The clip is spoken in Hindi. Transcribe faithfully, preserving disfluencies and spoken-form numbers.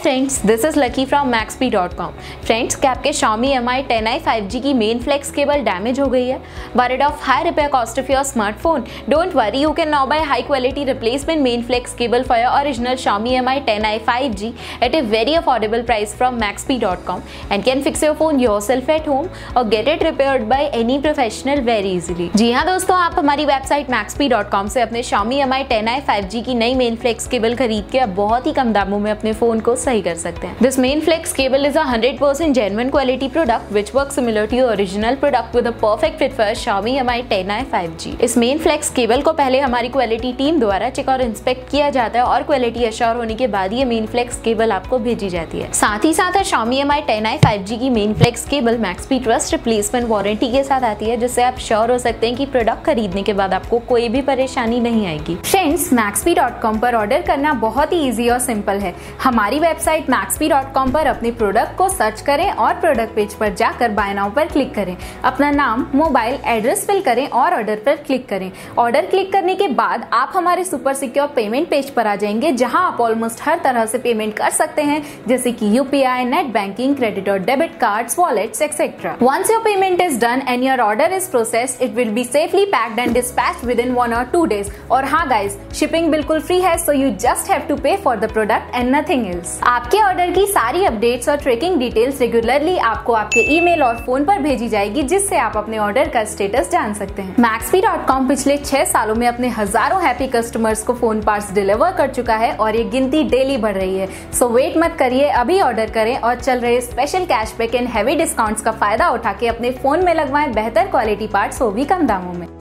Friends, this is lucky from Maxpe dot com. Friends, क्या आपके Xiaomi M I ten I five G की मेन फ्लेक्स केबल डैमेज हो गई है? Worried of high repair cost of your smartphone? Don't worry, you can now buy high quality replacement main flex cable for your original Xiaomi M I ten I five G at a very affordable price from maxpy dot com and can fix your phone yourself at home or get it repaired by any professional very easily। जी हाँ दोस्तों, आप हमारी वेबसाइट मैक्सपी डॉट कॉम से अपने Xiaomi M I ten I five G की नई मेन फ्लेक्स केबल खरीद के अब बहुत ही कम दामों में अपने फोन को सही कर सकते हैं। This main flex cable is a one hundred percent genuine quality product which works similar to your original product with a perfect fit for Xiaomi M I ten I five G. इस मेन फ्लेक्स केबल को पहले हमारी क्वालिटी टीम द्वारा चेक और इंस्पेक्ट किया जाता है और क्वालिटी अश्योर होने के बाद ये मेन फ्लेक्स केबल आपको भेजी जाती है। साथ ही साथ Xiaomi M I ten I five G की main flex cable Maxpe trust replacement warranty के साथ आती है, जिससे आप श्योर हो सकते हैं कि प्रोडक्ट खरीदने के बाद आपको कोई भी परेशानी नहीं आएगी। फ्रेंड्स, मैक्सपी डॉट कॉम पर ऑर्डर करना बहुत ही ईजी और सिंपल है। हमारी वेबसाइट मैक्सपी डॉट कॉम पर अपने प्रोडक्ट को सर्च करें और प्रोडक्ट पेज पर जाकर बाय नाउ पर क्लिक करें। अपना नाम, मोबाइल एड्रेस फिल करें और ऑर्डर पर क्लिक करें। ऑर्डर क्लिक करने के बाद आप हमारे सुपर सिक्योर पेमेंट पेज पर आ जाएंगे, जहां आप ऑलमोस्ट हर तरह से पेमेंट कर सकते हैं, जैसे कि यूपीआई, नेट बैंकिंग, क्रेडिट और debit cards, wallets etcetera. Once your payment is done and your order is processed, it will be safely packed and dispatched within one or two days. और हाँ गाइज, शिपिंग बिल्कुल फ्री है, so you just have to pay for the product and nothing else. आपके ऑर्डर की सारी अपडेट्स और ट्रैकिंग डिटेल्स रेगुलरली आपको आपके ईमेल और फोन पर भेजी जाएगी, जिससे आप अपने ऑर्डर का स्टेटस जान सकते हैं। मैक्सपी डॉट कॉम पिछले छह सालों में अपने हजारों हैप्पी कस्टमर्स को फोन पार्ट्स डिलीवर कर चुका है और ये गिनती डेली बढ़ रही है। सो वेट मत करिए, अभी ऑर्डर करें और चल रहे special cashback and heavy discounts का फायदा उठा के अपने फोन में लगवाएं बेहतर क्वालिटी पार्ट्स, वो भी कम दामों में।